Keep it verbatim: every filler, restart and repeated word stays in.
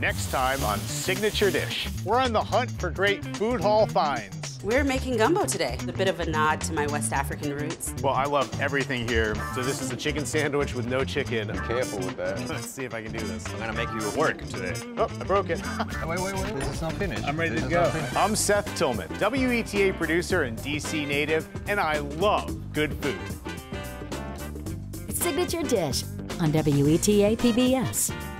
Next time on Signature Dish. We're on the hunt for great food hall finds. We're making gumbo today. A bit of a nod to my West African roots. Well, I love everything here. So this is a chicken sandwich with no chicken. Be careful with that. Let's see if I can do this. I'm gonna make you work today. Oh, I broke it. Oh, wait, wait, wait. This is not finished. I'm ready this to is go. not finished. I'm Seth Tillman, W E T A producer and D C native, and I love good food. Signature Dish on W E T A P B S.